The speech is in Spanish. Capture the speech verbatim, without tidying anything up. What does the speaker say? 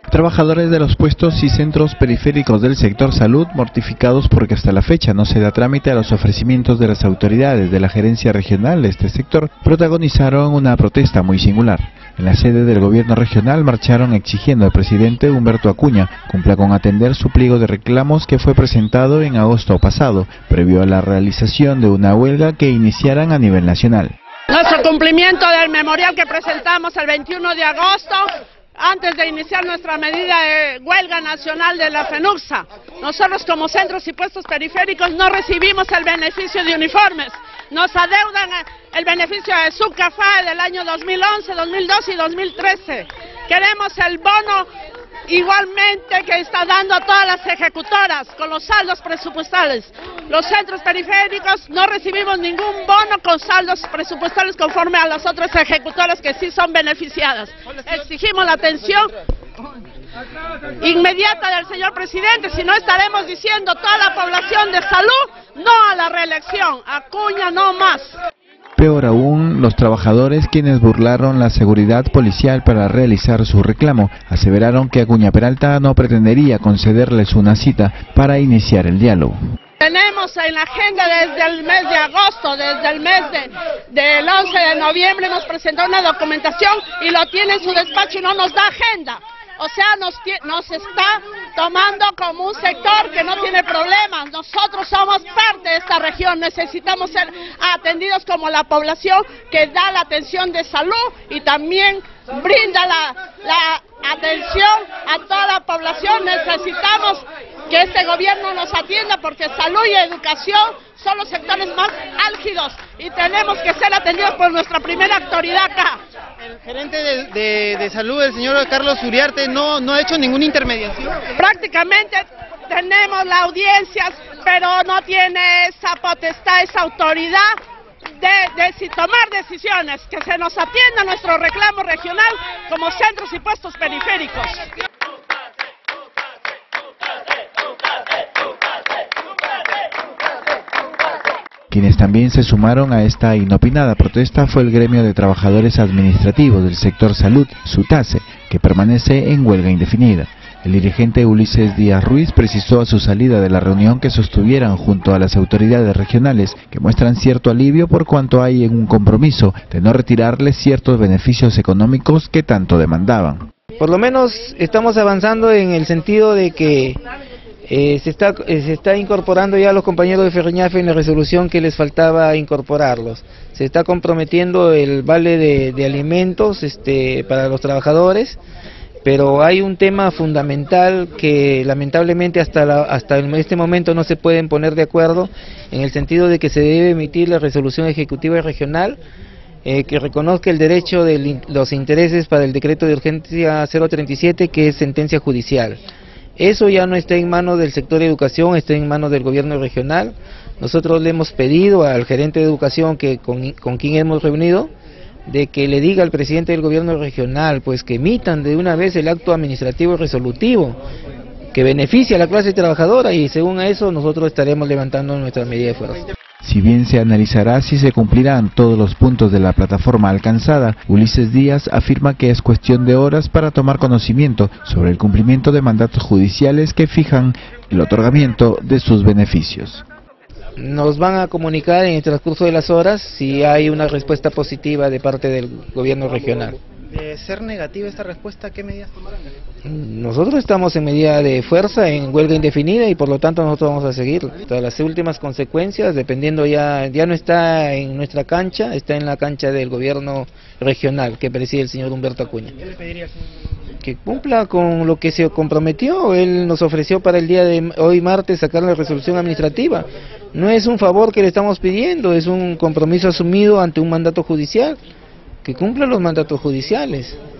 Trabajadores de los puestos y centros periféricos del sector salud mortificados porque hasta la fecha no se da trámite a los ofrecimientos de las autoridades de la gerencia regional de este sector, protagonizaron una protesta muy singular. En la sede del gobierno regional marcharon exigiendo al presidente Humberto Acuña cumpla con atender su pliego de reclamos que fue presentado en agosto pasado, previo a la realización de una huelga que iniciaran a nivel nacional. Nuestro cumplimiento del memorial que presentamos el veintiuno de agosto, antes de iniciar nuestra medida de huelga nacional de la FENUCSA. Nosotros como centros y puestos periféricos no recibimos el beneficio de uniformes, nos adeudan el beneficio de Subcafá del año dos mil once, dos mil doce y dos mil trece. Queremos el bono igualmente que está dando a todas las ejecutoras con los saldos presupuestales. Los centros periféricos no recibimos ningún bono con saldos presupuestales conforme a las otras ejecutoras que sí son beneficiadas. Exigimos la atención inmediata del señor presidente, si no estaremos diciendo toda la población de salud no a la reelección, Acuña no más. Peor aún, los trabajadores, quienes burlaron la seguridad policial para realizar su reclamo, aseveraron que Acuña Peralta no pretendería concederles una cita para iniciar el diálogo. Tenemos en la agenda desde el mes de agosto, desde el mes de, del once de noviembre hemos presentado una documentación y lo tiene en su despacho y no nos da agenda. O sea, nos, nos está tomando como un sector que no tiene problemas. Nosotros somos parte de esta región, necesitamos ser atendidos como la población que da la atención de salud y también brinda la, la atención a toda la población. Necesitamos que este gobierno nos atienda porque salud y educación son los sectores más álgidos y tenemos que ser atendidos por nuestra primera autoridad acá. El gerente de, de, de salud, el señor Carlos Uriarte, no, no ha hecho ninguna intermediación. Prácticamente tenemos las audiencias, pero no tiene esa potestad, esa autoridad de, de si tomar decisiones, que se nos atienda nuestro reclamo regional como centros y puestos periféricos. Quienes también se sumaron a esta inopinada protesta fue el gremio de trabajadores administrativos del sector salud, SUTASE, que permanece en huelga indefinida. El dirigente Ulises Díaz Ruiz precisó a su salida de la reunión que sostuvieran junto a las autoridades regionales, que muestran cierto alivio por cuanto hay en un compromiso de no retirarles ciertos beneficios económicos que tanto demandaban. Por lo menos estamos avanzando en el sentido de que Eh, se, está, eh, se está incorporando ya a los compañeros de Ferreñafe en la resolución que les faltaba incorporarlos. Se está comprometiendo el vale de, de alimentos este, para los trabajadores, pero hay un tema fundamental que lamentablemente hasta, la, hasta este momento no se pueden poner de acuerdo, en el sentido de que se debe emitir la resolución ejecutiva regional eh, que reconozca el derecho de los intereses para el decreto de urgencia cero treinta y siete, que es sentencia judicial. Eso ya no está en manos del sector de educación, está en manos del gobierno regional. Nosotros le hemos pedido al gerente de educación, que con, con quien hemos reunido, de que le diga al presidente del gobierno regional, pues que emitan de una vez el acto administrativo resolutivo, que beneficie a la clase trabajadora, y según a eso nosotros estaremos levantando nuestra medida de fuerza. Si bien se analizará si se cumplirán todos los puntos de la plataforma alcanzada, Ulises Díaz afirma que es cuestión de horas para tomar conocimiento sobre el cumplimiento de mandatos judiciales que fijan el otorgamiento de sus beneficios. Nos van a comunicar en el transcurso de las horas si hay una respuesta positiva de parte del gobierno regional. De ser negativa esta respuesta, ¿qué medidas tomarán? Nosotros estamos en medida de fuerza, en huelga indefinida, y por lo tanto nosotros vamos a seguir. Todas las últimas consecuencias, dependiendo ya, ya no está en nuestra cancha, está en la cancha del gobierno regional que preside el señor Humberto Acuña. ¿Qué le pediría al señor? Que cumpla con lo que se comprometió. Él nos ofreció para el día de hoy martes sacar la resolución administrativa. No es un favor que le estamos pidiendo, es un compromiso asumido ante un mandato judicial. Que cumpla los mandatos judiciales.